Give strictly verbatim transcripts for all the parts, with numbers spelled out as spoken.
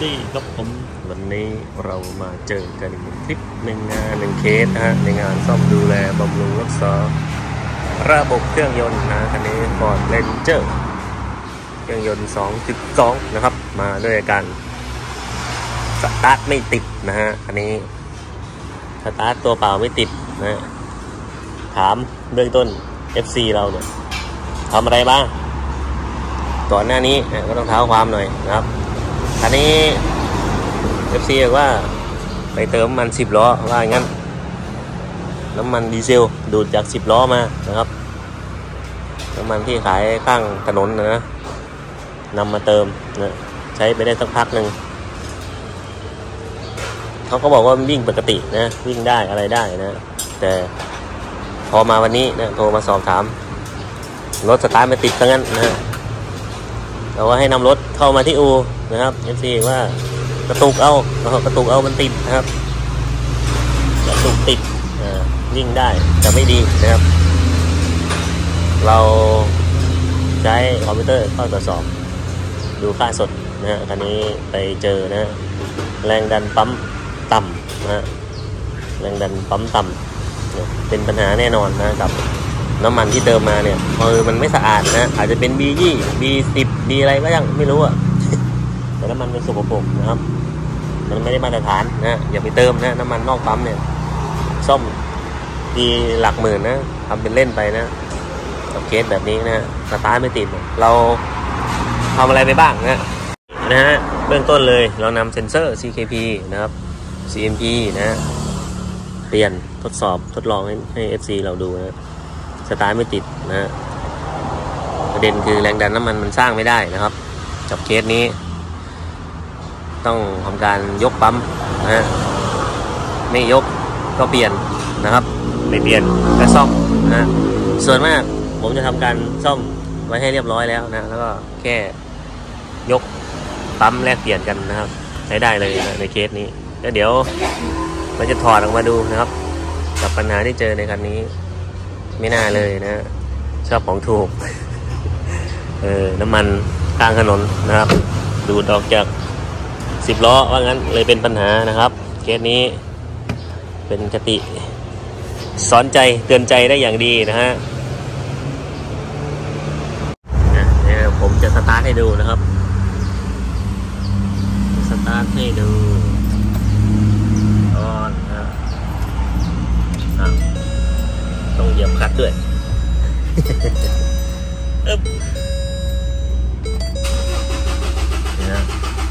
ดีครับผมวันนี้เรามาเจอกันอีกคลิปหนึ่งงานหนึ่งเคสนะฮะในงานซ่อมดูแลบำรุงรักษาระบบเครื่องยนต์นะคันนี้ Ford Ranger เครื่องยนต์ สองจุดสอง นะครับมาด้วยกันสตาร์ทไม่ติดนะฮะคันนี้สตาร์ทตัวเปล่าไม่ติดนะถามเบื้องต้น เอฟ ซี เราเนี่ยทำอะไรบ้างก่อนหน้านี้ก็ต้องเท้าความหน่อยนะครับอันนี้ เอฟ ซี บอกว่าไปเติมน้ำมันสิบล้อว่าอย่างนั้นน้ำมันดีเซลดูดจากสิบล้อมานะครับน้ำมันที่ขายข้างถนนนะนำมาเติมนะใช้ไปได้สักพักหนึ่งเขาก็บอกว่ามันวิ่งปกตินะวิ่งได้อะไรได้นะแต่พอมาวันนี้นะโทรมาสอบถามรถสตาร์ทไม่ติดทั้งนั้นนะเราก็ให้นำรถเข้ามาที่อูนะครับ เอฟ ซี ว่ากระตุกเอากระตุกเอามันติดนะครับกระตุกติดวิ่งได้แต่ไม่ดีนะครับเราใช้คอมพิวเตอร์เข้าตรวจสอบดูค่าสดนะฮะคันนี้ไปเจอนะแรงดันปั๊มต่ำนะแรงดันปั๊มต่ำเป็นปัญหาแน่นอนนะกับน้ำมันที่เติมมาเนี่ยเออมันไม่สะอาดนะอาจจะเป็น บี ยี่ บี สิบ บี อะไรก็ยังไม่รู้อ่ะ แต่น้ำมันเป็นสกปรกนะครับมันไม่ได้มาตรฐานนะอย่าไปเติมนะน้ำมันนอกปั๊มเนี่ยซ่อมดีหลักหมื่นนะทำเป็นเล่นไปนะกับเคสแบบนี้นะสตาร์ทไม่ติดเราทำอะไรไปบ้างนะนะฮะเบื้องต้นเลยเรานำเซ็นเซอร์ ซี เค พี นะครับ ซี เอ็ม พี นะเปลี่ยนทดสอบทดลองให้ให้ เอฟ ซี เราดูนะสตาร์ทไม่ติดนะประเด็นคือแรงดันน้ำมันมันสร้างไม่ได้นะครับกับเคสนี้ต้องทำการยกปั๊มนะฮะไม่ยกก็เปลี่ยนนะครับไม่เปลี่ยนก็ซ่อมนะส่วนมากผมจะทำการซ่อมไว้ให้เรียบร้อยแล้วนะแล้วก็แค่ยกปั๊มแลกเปลี่ยนกันนะครับใช้ได้เลยนะในเคสนี้แล้วเดี๋ยวเราจะถอดออกมาดูนะครับกับปัญหาที่เจอในคันนี้ไม่น่าเลยนะชอบของถูก เออน้ำมันกลางถนนนะครับดูดออกจากสิบล้อว่างั้นเลยเป็นปัญหานะครับเคสนี้เป็นคติสอนใจเตือนใจได้อย่างดีนะฮะเดี๋ยวผมจะสตาร์ทให้ดูนะครับสตาร์ทให้ดูออนนะต้องเหยียบคลัตช์ด้วยอึ๊บนี่นะ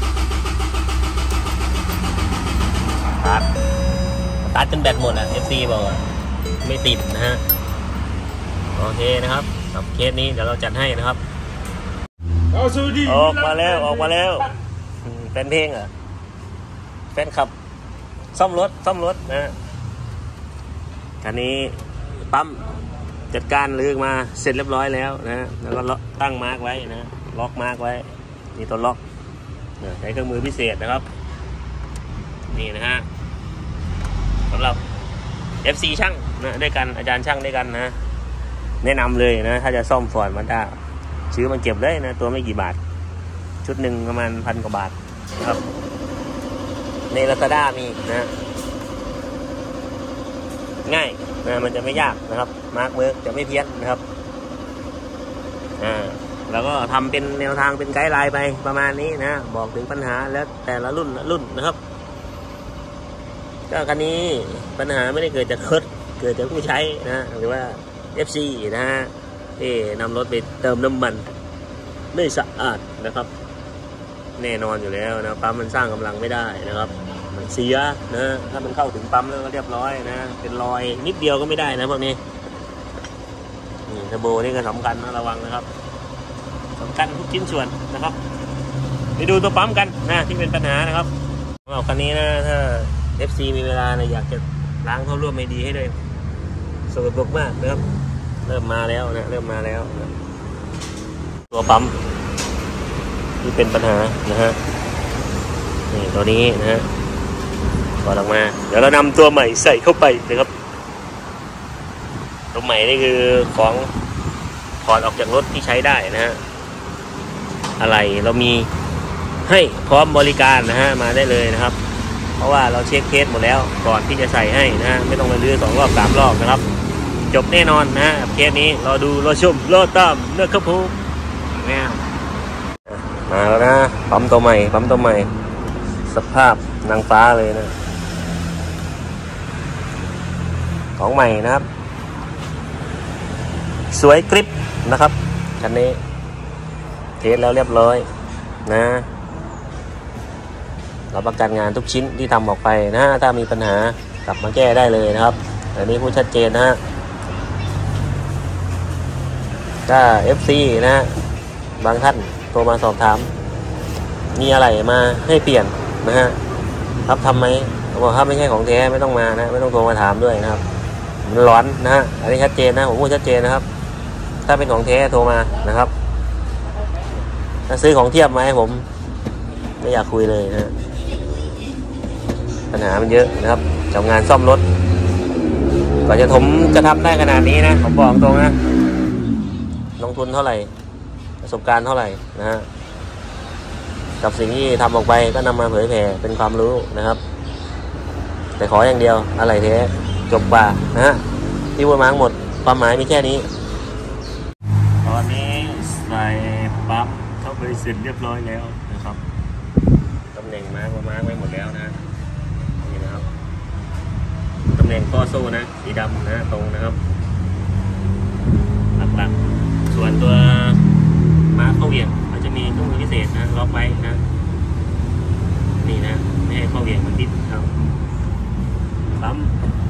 สตาร์ทสตาร์ทจนแบตหมดอ่ะ เอฟ ซี บอกไม่ติดนะฮะโอเคนะครับกับเคสนี้เดี๋ยวเราจัดให้นะครับออกมาแล้วออกมาแล้วแฟนเพลงเหรอแฟนขับซ่อมรถซ่อมรถนะคันนี้ปั๊มจัดการลื้อมาเสร็จเรียบร้อยแล้วนะแล้วก็ตั้งมาร์กไว้นะล็อกมาร์กไว้นี่ตัวล็อกใช้เครื่องมือพิเศษนะครับนี่นะฮะสำหรับ เอฟ ซี ช่างนะด้วยกันอาจารย์ช่างด้วยกันนะแนะนำเลยนะถ้าจะซ่อมฟอร์ดมันด้าซื้อมันเก็บได้นะตัวไม่กี่บาทชุดหนึ่งประมาณพันกว่าบาทนะครับใน ลาซาด้า มีนะง่ายนะมันจะไม่ยากนะครับมาร์กเวิร์กจะไม่เพี้ยนนะครับอ่าแล้วก็ทำเป็นแนวทางเป็นไกด์ไลน์ไปประมาณนี้นะบอกถึงปัญหาแล้วแต่ละรุ่นละรุ่นนะครับก็คันนี้ปัญหาไม่ได้เกิดจากรถเกิดจากผู้ใช้นะหรือว่า เอฟ ซี นะฮะที่นำรถไปเติมน้ำมันไม่สะอาดนะครับแน่นอนอยู่แล้วนะปั๊มมันสร้างกำลังไม่ได้นะครับมันเสียนะถ้ามันเข้าถึงปั๊มแล้วก็เรียบร้อยนะเป็นรอยนิดเดียวก็ไม่ได้นะพวกนี้นี่เทอร์โบนี่ก็สำคัญนะระวังนะครับสำคัญทุกชิ้นส่วนนะครับไปดูตัวปั๊มกันนะที่เป็นปัญหานะครับเอาคันนี้นะถ้า เอฟ ซี มีเวลานะอยากจะล้างเข้าร่วมไม่ดีให้ด้วยสกปรกมากนะครับเริ่มมาแล้วนะเริ่มมาแล้วนะตัวปั๊มที่เป็นปัญหานะฮะนี่ตัวนี้นะฮะถอดออกมาเดี๋ยวเรานำตัวใหม่ใส่เข้าไปนะครับตัวใหม่นี่คือของถอดออกจากรถที่ใช้ได้นะฮะอะไรเรามีให้พร้อมบริการนะฮะมาได้เลยนะครับเพราะว่าเราเช็คเคสหมดแล้วก่อนที่จะใส่ให้นะฮะไม่ต้องไปรื้อสองรอบสามรอบนะครับจบแน่นอนนะฮะเคสนี้รอดูรอชมรอตามเลือกครับผมแม่มาแล้วนะปั๊มตัวใหม่ปั๊มตัวใหม่สภาพนางฟ้าเลยนะของใหม่นะครับสวยกริปนะครับคันนี้เทสแล้วเรียบร้อยนะรับประกันงานทุกชิ้นที่ทำออกไปนะถ้ามีปัญหากลับมาแก้ได้เลยนะครับอันนี้พูดชัดเจนนะฮะถ้า เอฟ ซี นะบางท่านโทรมาสอบถามมีอะไรมาให้เปลี่ยนนะฮะครับทำไหมบอกถ้าไม่ใช่ของแท้ไม่ต้องมานะไม่ต้องโทรมาถามด้วยนะครับมันร้อนนะฮะอันนี้ชัดเจนนะผมพูดชัดเจนนะครับถ้าเป็นของแท้โทรมานะครับถ้าซื้อของเทียบมาให้ผมไม่อยากคุยเลยนะปัญหามันเยอะนะครับจากงานซ่อมรถกว่าจะผมจะทำได้ขนาดนี้นะผมบอกตรงนะลงทุนเท่าไหร่ประสบการณ์เท่าไหร่นะฮะกับสิ่งที่ทำออกไปก็นำมาเผยแผ่เป็นความรู้นะครับแต่ขออย่างเดียวอะไรแท้จบกว่านะฮะที่พูดมาทั้งหมดความหมายมีแค่นี้ตอนนี้ใส่ปั๊บเข้าไปเสร็จเรียบร้อยแล้วนะครับตำแหน่งมาร์กมาร์กไว้หมดแล้วนะนี่นะครับตำแหน่งข้อโซ่นะสีดำนะตรงนะครับหลักๆส่วนตัวมาร์กเข้าเหวี่ยงมันจะมีเครื่องมือพิเศษนะล็อกไว้นะนี่นะไม่ให้เข้าเหวี่ยงมันติดครับปั๊ม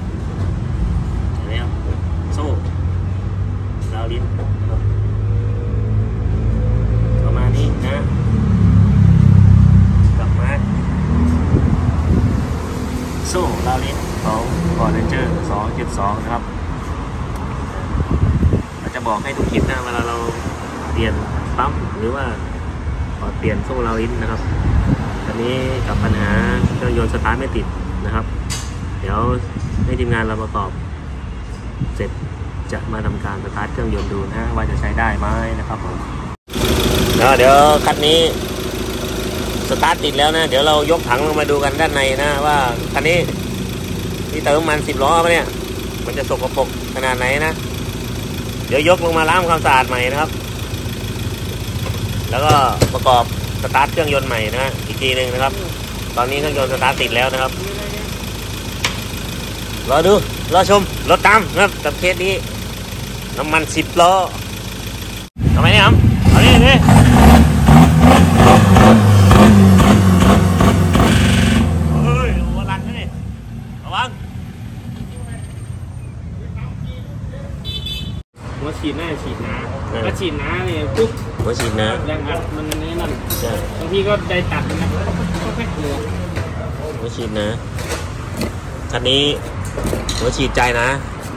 แล้วโซ่ดาวลิ้นประมาณนี้นะกับมาร์กโซ่ดาวลิ้นของฟอร์ดเรนเจอร์สองจุดสองนะครับเราจะบอกให้ทุกคลิปนะเวลาเราเปลี่ยนปั๊มหรือว่าเปลี่ยนโซ่ดาวลิ้นนะครับอันนี้กับปัญหาเครื่องยนต์สตาร์ทไม่ติดนะครับเดี๋ยวให้ทีมงานเราประกอบเสร็จจะมาทำการสตาร์ทเครื่องยนต์ดูนะว่าจะใช้ได้ไหมนะครับผมแล้วเดี๋ยวคันนี้สตาร์ทติดแล้วนะเดี๋ยวเรายกถังลงมาดูกันด้านในนะว่าคันนี้ที่เติมมันสิบล้อปะเนี่ยมันจะสกปรกขนาดไหนนะเดี๋ยวยกลงมาล้างความสะอาดใหม่นะครับแล้วก็ประกอบสตาร์ทเครื่องยนต์ใหม่นะอีกทีหนึ่งนะครับตอนนี้เครื่องยนต์สตาร์ทติดแล้วนะครับรอดูรอชมรถตามนะครับกับเคสนี้น้ำมันสิบล้อทำไมเนี่ยครับเอาดิดิเฮ้ยหัวลันนะนี่ระวังหัวฉีดหน้าฉีดน้ำถ้าฉีดน้ำเนี่ยปุ๊บหัวฉีดน้ำแรงอัดมันนี่นั่นบางทีก็ได้ตัดนะก็แค่เกลือหัวฉีดนะคันนี้หัวฉีดใจนะ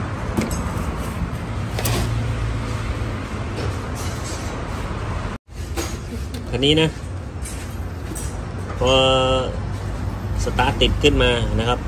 คันนี้นะพอสตาร์ทติดขึ้นมานะครับ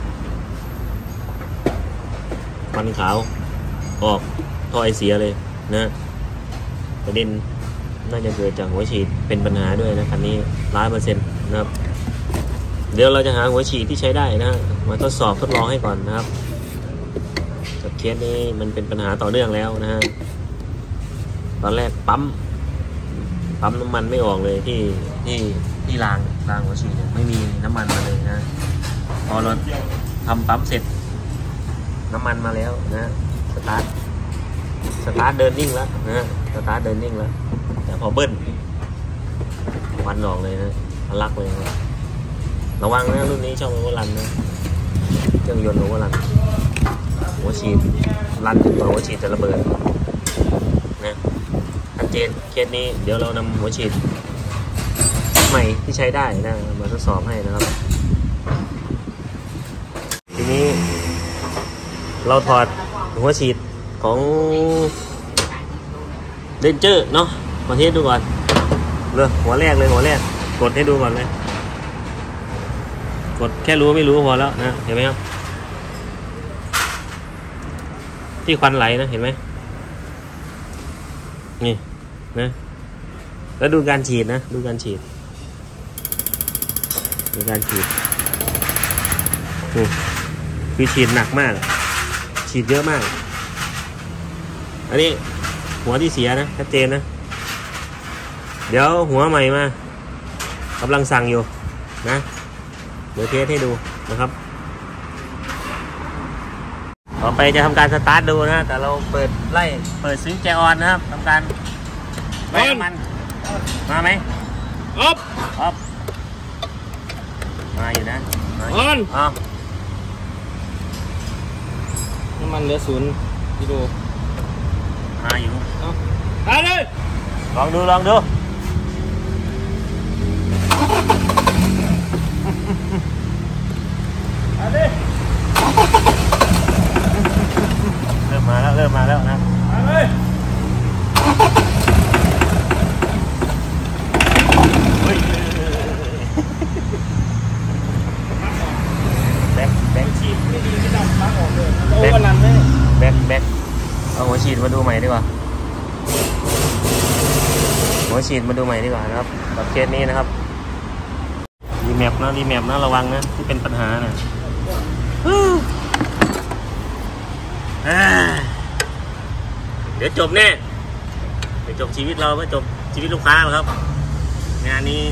ควันขาวออกท่อไอเสียเลยนะประเด็นน่าจะเกิดจากหัวฉีดเป็นปัญหาด้วยนะคันนี้ร้อยเปอร์เซ็นต์นะครับเดี๋ยวเราจะหาหัวฉีดที่ใช้ได้นะมาทดสอบทดลองให้ก่อนนะครับจากเคสนี้มันเป็นปัญหาต่อเนื่องแล้วนะฮะตอนแรกปั๊มปั๊มน้ำมันไม่ออกเลยที่ที่ที่รางรางหัวฉีดเนี่ยไม่มีน้ำมันมาเลยนะพอเราทำปั๊มเสร็จน้ำมันมาแล้วนะสตาร์ทสตาร์ทเดินนิ่งแล้วนะสตาร์ทเดินนิ่งแล้วแต่พอเบิ้ลควันออกเลยนะทะลักเลยนะระวังนะรุ่นนี้ช่องโอเวอร์รันนะเครื่องยนต์โอเวอร์รันหัวฉีดรันตัวหัวฉีดจะระเบิดนะชัดเจนเคสนี้เดี๋ยวเรานำหัวฉีดใหม่ที่ใช้ได้นะมาทดสอบให้นะครับทีนี้เราถอดหัวฉีดของเรนเจอร์เนาะมาเทสดูก่อนเลยหัวแรกเลยหัวแรกกดให้ดูก่อนเลยกดแค่รู้ไม่รู้พอแล้วนะเห็นไหมครับที่ควันไหลนะเห็นไหมนี่นะแล้วดูการฉีดนะดูการฉีดในการฉีดคือฉีดหนักมากฉีดเยอะมากอันนี้หัวที่เสียนะชัดเจนนะเดี๋ยวหัวใหม่มากำลังสั่งอยู่นะเดี๋ยวเทสให้ดูนะครับต่อไปจะทำการสตาร์ทดูนะแต่เราเปิดไล่เปิดซิงค์แจออนนะครับทำการไล่มันมาไหมออฟออฟมาอยู่นะออนอ๋อน้ำมันเหลือศูนย์กิโลมาอยู่เอาเลยลองดูลองดูเอาดิเริ่มมาแล้วเริ่มมาแล้วนะเอาเลยแบกแบกฉีดไม่ดีไม่ดำพักออกเลยโอ้วันนั้นเลยแบกแบกเอาหัวฉีดมาดูใหม่ดีกว่าหัวฉีดมาดูใหม่ดีกว่านะครับกับเคสนี้นะครับรีแมปนะรีแมปนะระวังนะที่เป็นปัญหานะเดี๋ยวจบแน่เดี๋ยวจบชีวิตเราไม่จบชีวิตลูกค้าครับงานนี้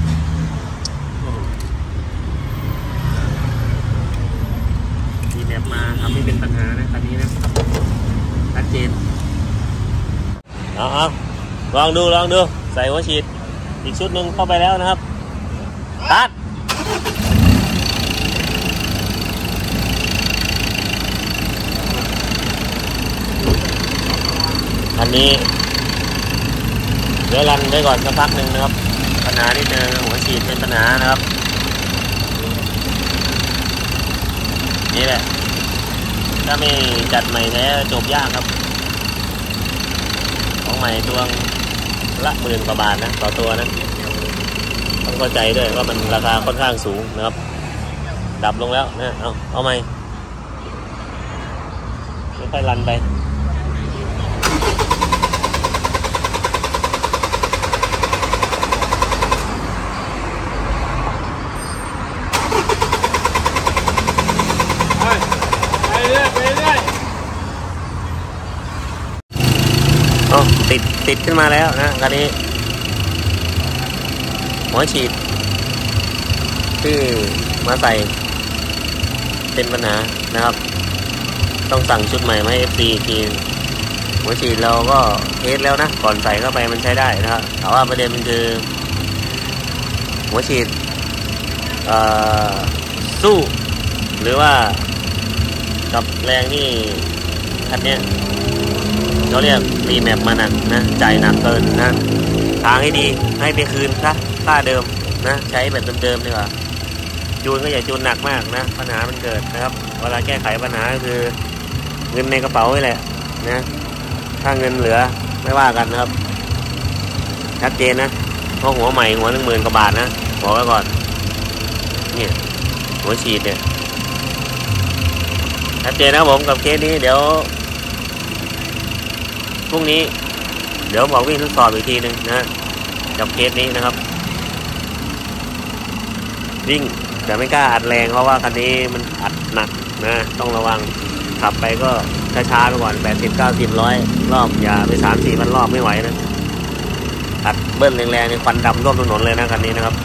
รีแมปมาทำให้เป็นปัญหานะตอนนี้นะชัดเจนเอาเอาลองดูลองดูใส่หัวฉีดอีกชุดหนึ่งเข้าไปแล้วนะครับตัดอันนี้เดี๋ยวรันไว้ก่อนสักพักหนึ่งนะครับปัญหาที่เจอหัวฉีดเป็นปัญหานะครับนี่แหละถ้าไม่จัดใหม่แท้จบยากครับของใหม่ตัวละหมื่นกว่าบาทนะต่อตัวนะต้องเข้าใจด้วยว่ามันราคาค่อนข้างสูงนะครับดับลงแล้วนะเอาเอาใหม่ไม่ค่อยรันไปอ๋อติดติดขึ้นมาแล้วนะคันนี้หัวฉีดที่มาใส่เป็นปัญหานะครับต้องสั่งชุดใหม่มาให้ เอฟ ซี อีกทีหัวฉีดเราก็เทสแล้วนะก่อนใส่เข้าไปมันใช้ได้นะครับแต่ว่าประเด็นมันคือหัวฉีดสู้หรือว่ากับแรงที่คันนี้เขาเรียกรีแมปมาหนักนะใจหนักเกินนะทางให้ดีให้ไปคืนซะค่าเดิมนะใช้แบบเดิมๆดีกว่าจูนก็อย่าจูนหนักมากนะปัญหามันเกิดนะครับเวลาแก้ไขปัญหาก็คือเงินในกระเป๋านี่แหละนะถ้าเงินเหลือไม่ว่ากันนะครับชัดเจนนะเพราะหัวใหม่หัวหนึ่งหมื่นกว่าบาทนะบอกไว้ก่อนเนี่ยหัวฉีดเนี่ยชัดเจนนะผมกับเคสนี้เดี๋ยวพรุ่งนี้เดี๋ยวบอกวิ่งทดสอบอีกทีหนึ่งนะกับเคสนี้นะครับวิ่งแต่ไม่กล้าอัดแรงเพราะว่าคันนี้มันอัดหนักนะต้องระวังขับไปก็ช้าๆไปก่อนแปดสิบ เก้าสิบ ร้อยรอบอย่าไป สามสี่ พันรอบไม่ไหวนะอัดเบิ้ลแรงๆในควันดำท่วมถนนเลยนะคันนี้นะครับ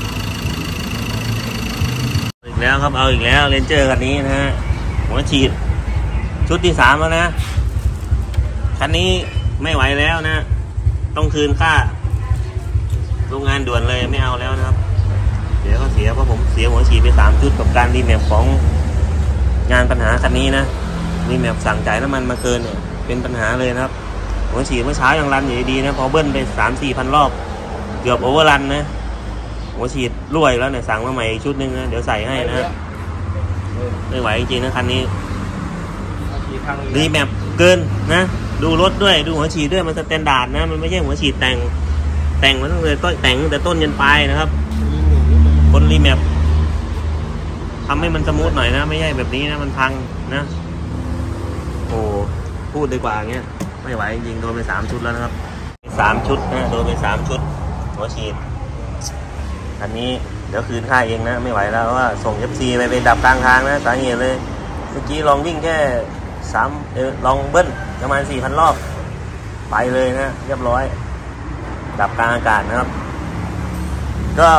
อีกแล้วครับเอาอีกแล้วเรนเจอร์คันนี้นะฮะหัวฉีดชุดที่สามแล้วนะคันนี้ไม่ไหวแล้วนะต้องคืนค่าโรงงานด่วนเลยไม่เอาแล้วนะครับเดี๋ยวก็เสียเพราะผมเสียหัวฉีดไปสามชุดกับการรีแมปของงานปัญหาคันนี้นะรีแมปสั่งจ่ายน้ำมันมาเกินเนี่ยเป็นปัญหาเลยนะครับหัวฉีดเมื่อเช้ายังรันอยู่ดีนะพอเบิ้ลไปสามสี่พันรอบเกือบโอเวอร์รันนะหัวฉีดรั่วแล้วเนี่ยสั่งมาใหม่อีกชุดหนึ่งนะเดี๋ยวใส่ให้นะไม่ไหวจริงๆนะคันนี้รีแมปเกินนะดูรถด้วยดูหัวฉีดด้วยมันสแตนดาร์ดนะมันไม่ใช่หัวฉีดแต่งแต่งมันต้องเลยต้นแต่งแต่ต้นยันปลายนะครับคนรีแมปทำให้มันสมูทหน่อยนะไม่ใช่แบบนี้นะมันพังนะโอ้พูดดีกว่าเงี้ยไม่ไหวจริงๆโดนไปสามชุดแล้วนะครับสามชุดนะโดนไปสามชุดหัวฉีดอันนี้เดี๋ยวคืนค่าเองนะไม่ไหวแล้วว่าส่ง เอฟ ซี ไปไปดับกลางทางนะสาเหตุเลยเมื่อกี้ลองวิ่งแค่สามเออลองเบิ้ลประมาณ สี่พัน รอบไปเลยนะเรียบร้อยดับกลางอากาศนะครับก็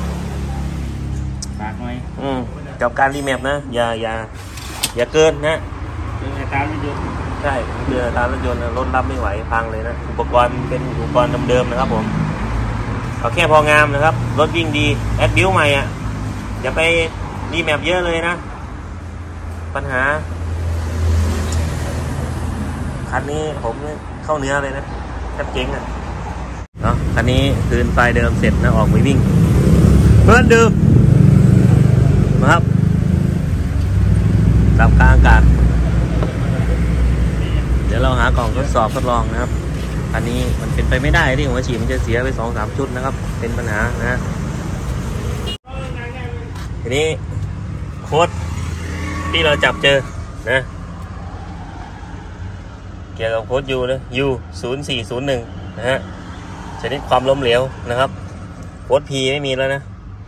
ฝากหน่อยอืมกับการรีแมปนะอย่าอย่าอย่าเกินนะเรื่องการรถยนต์ใช่เรือการรถยนต์รถรับไม่ไหวพังเลยนะอุปกรณ์เป็นอุปกรณ์เดิมๆนะครับผมเอาแค่พองามนะครับรถวิ่งดีแอดบิวใหม่อ่ะอย่าไปรีแมปเยอะเลยนะปัญหาคันนี้ผมเข้าเนื้อเลยนะแทบเจ๊งอ่ะเนาะคันนี้คืนไฟล์เดิมเสร็จนะออกไปวิ่งเพื่อนเดิมนะครับดับกลางอากาศเดี๋ยวเราหากล่องทดสอบทดลองนะครับอันนี้มันเป็นไปไม่ได้ที่หัวฉีดมันจะเสียไปสองสามชุดนะครับเป็นปัญหานะทีนี้โค้ดที่เราจับเจอนะเกี่ยวกับโค้ด U นะ U ศูนย์สี่ศูนย์หนึ่งนะฮะชนิดความล้มเหลวนะครับโค้ด P ไม่มีแล้วนะ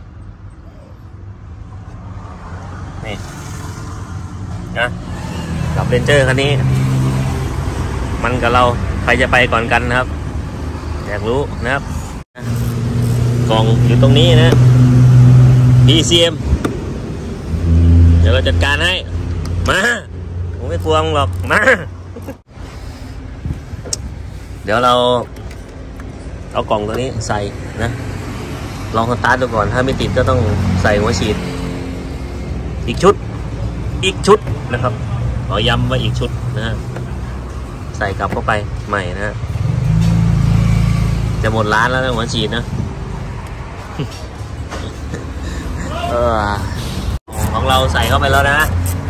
นี่นะกับเรนเจอร์คันนี้มันกับเราใครจะไปก่อนกันนะครับอยากรู้นะครับกล่องอยู่ตรงนี้นะ พี ซี เอ็ม เดี๋ยวเราจัดการให้มาผมไม่กลัวหรอกมาเดี๋ยวเราเอากล่องตัวนี้ใส่นะลองสตาร์ทดูก่อนถ้าไม่ติดก็ต้องใส่หัวฉีดอีกชุดอีกชุดนะครับขอย้ำว่าอีกชุดนะฮะใส่กลับเข้าไปใหม่นะฮะจะหมดร้านแล้วนะหัวฉีดนะเออของเราใส่เข้าไปแล้วนะ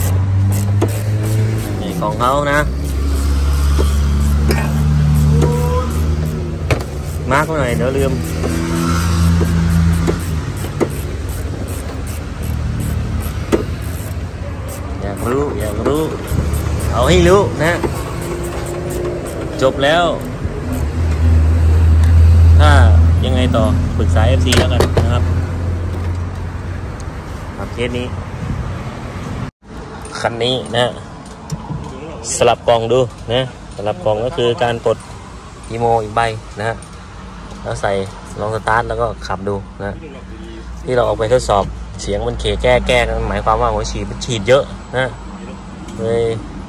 นี่ของเขานะมาร์กหน่อยเดี๋ยวลืมอยากรู้อยากรู้เอาให้รู้นะจบแล้วถ้ายังไงต่อปรึกษา เอฟ ซี แล้วกันนะครับครับเคสนี้คันนี้นะสลับกล่องดูนะสลับกล่องก็คือการปลดอีโมอีกใบนะฮะแล้วใส่ลองสตาร์ทแล้วก็ขับดูนะที่เราออกไปทดสอบเสียงมันเคแก้แก้กันหมายความว่าหัวฉีดมันฉีดเยอะนะเลย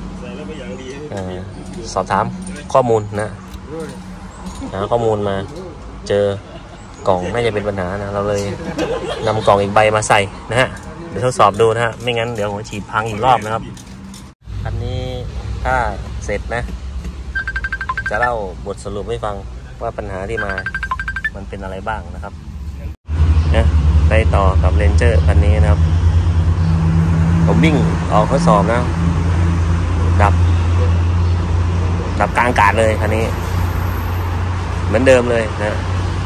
สอบถามข้อมูลนะหาข้อมูลมาเจอกล่องน่าจะเป็นปัญหานะเราเลยนำกล่องอีกใบมาใส่นะฮะเดี๋ยวทดสอบดูนะฮะไม่งั้นเดี๋ยวหัวฉีดพังอีกรอบนะครับอันนี้ถ้าเสร็จนะจะเล่าบทสรุปให้ฟังว่าปัญหาที่มามันเป็นอะไรบ้างนะครับนะไปต่อกับเรนเจอร์คันนี้นะครับผมวิ่งออกทดสอบนะดับดับกลางอากาศเลยคันนี้เหมือนเดิมเลยนะ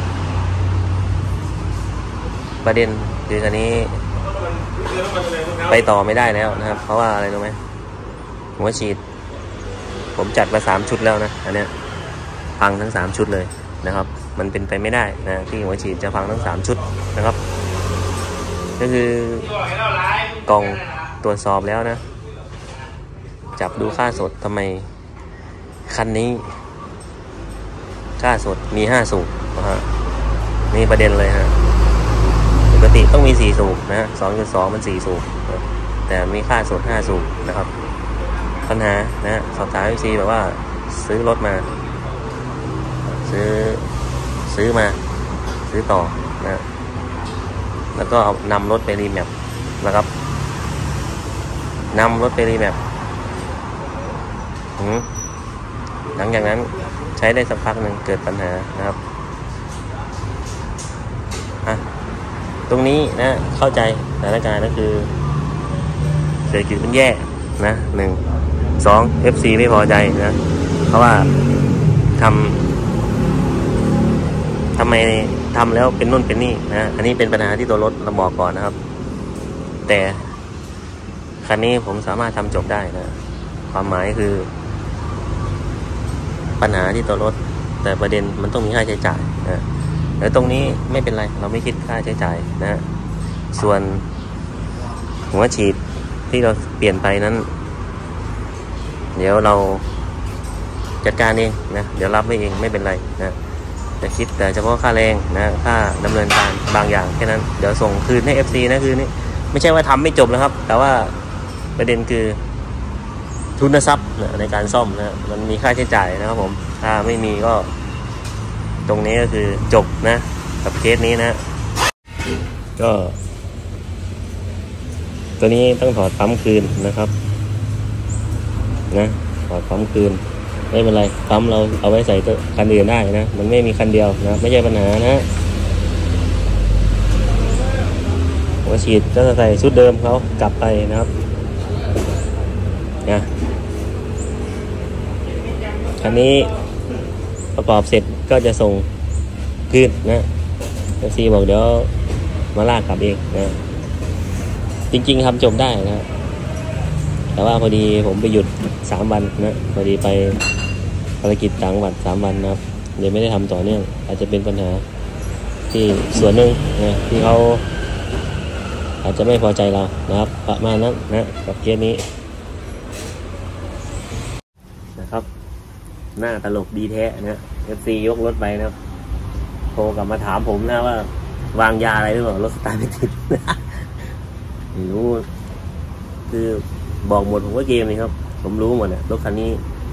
ประเด็นคือคันนี้ไปต่อไม่ได้แล้วนะครับเพราะว่าอะไรรู้ไหมหัวฉีดผมจัดมาสามชุดแล้วนะอันเนี้ยพังทั้งสามชุดเลยนะครับมันเป็นไปไม่ได้นะที่หัวฉีดจะพังทั้งสามชุดนะครับก็คือกล่องตรวจสอบแล้วนะจับดูค่าสดทำไมคันนี้ค่าสดมีห้าสูบนะฮะนี่ประเด็นเลยฮะปกติต้องมีสี่สูบนะสองจุดสองมันสี่สูบแต่มีค่าสดห้าสูบนะครับปัญหานะสอบถาม เอฟ ซี แบบว่าซื้อรถมาซื้อซื้อมาซื้อต่อนะแล้วก็นำรถไปรีแมปนะครับนำรถไปรีแมปหลังจากนั้นใช้ได้สักพักหนึ่งเกิดปัญหานะครับอ่ะตรงนี้นะเข้าใจสถานการณ์ก็คือเศรษฐกิจมันแย่นะหนึ่งสอง เอฟ ซี ไม่พอใจนะเพราะว่าทำทำไมทำแล้วเป็นนู่นเป็นนี่นะอันนี้เป็นปัญหาที่ตัวรถเราบอกก่อนนะครับแต่คันนี้ผมสามารถทำจบได้นะความหมายคือปัญหาที่ตัวรถแต่ประเด็นมันต้องมีค่าใช้จ่ายนะแต่ตรงนี้ไม่เป็นไรเราไม่คิดค่าใช้จ่ายนะส่วนหัวฉีดที่เราเปลี่ยนไปนั้นเดี๋ยวเราจัดการเองนะเดี๋ยวรับไม่เองไม่เป็นไรนะจะคิดแต่เฉพาะค่าแรงนะค่าดำเนินการบางอย่างแค่นั้นเดี๋ยวส่งคืนให้ เอฟ ซี นะคือนี่ไม่ใช่ว่าทำไม่จบแล้วครับแต่ว่าประเด็นคือทุนทรัพย์นะในการซ่อมนะมันมีค่าใช้จ่ายนะครับผมถ้าไม่มีก็ตรงนี้ก็คือจบนะกับเคสนี้นะก็ตัวนี้ต้องถอดปั๊มคืนนะครับนะถอดปั๊มคืนไม่เป็นไรปั๊มเราเอาไว้ใส่ตัวคันอื่นได้นะมันไม่มีคันเดียวนะไม่ใช่ปัญหานะหัวฉีดก็จะใส่ชุดเดิมเขากลับไปนะครับนะคันนี้ประกอบเสร็จก็จะส่งคืนนะเอฟซีบอกเดี๋ยวมาลากกลับเองนะจริงๆทำจบได้นะแต่ว่าพอดีผมไปหยุดสามวันนะพอดีไปภารกิจต่างจังหวัดสามวันนะครับเดี๋ยวไม่ได้ทำต่อเนื่องอาจจะเป็นปัญหาที่ส่วนหนึ่งนะที่เขาอาจจะไม่พอใจเรานะครับประมาณนั้นนะกับเคสนี้นะครับหน้าตลกดีแท้นะ เอฟ ซี ยกรถไปนะครับโทรกลับมาถามผมนะว่าวางยาอะไรหรือเปล่ารถสตาร์ทไม่ติด ไม่รู้คือบอกหมดผมก็เกมเลยครับผมรู้หมดเนี่ยรถคันนี้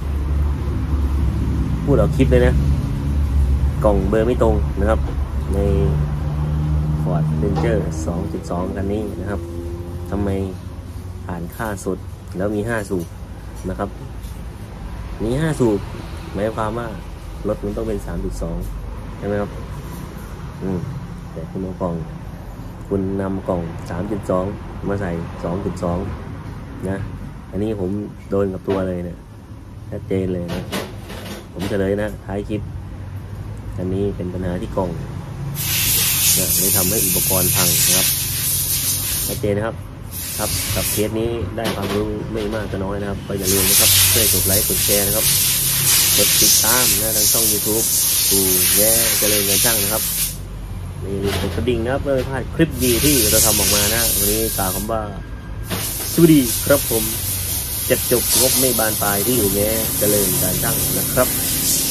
พูดเอาคลิปเลยนะกล่องเบอร์ไม่ตรงนะครับใน Ford Ranger สองจุดสอง คันนี้นะครับทำไมผ่านค่าสดแล้วมีห้าสูบนะครับมีห้าสูบหมายความว่ารถมันต้องเป็น สามจุดสอง ใช่ไหมครับอืมแต่คุณเอากล่องคุณนำกล่อง สามจุดสอง มาใส่ สองจุดสอง นะอันนี้ผมโดนกับตัวเลยเนี่ยชัดเจนเลยนะผมเฉลยนะท้ายคลิปอันนี้เป็นปัญหาที่กล่องนะเลยทำให้อุปกรณ์พังนะครับชัดเจนนะครับครับกับเคสนี้ได้ความรู้ไม่มากก็น้อยนะครับก็อย่าลืมนะครับช่วยกดไลค์กดแชร์นะครับกดติดตามนะทางช่อง ยูทูบ กูแย่เจริญเงินช่างนะครับอย่าลืมกดกระดิ่งนะครับเพื่อไม่พลาดคลิปดีที่เราทำออกมานะวันนี้กล่าวคำว่าสวัสดีครับผมจะจบงบไม่บานปลายที่อยู่แย่เจริญการช่างนะครับ